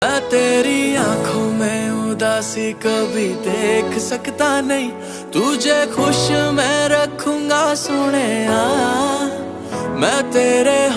मैं तेरी आंखों में उदासी कभी देख सकता नहीं, तुझे खुश मैं रखूंगा सोनिया। मैं तेरे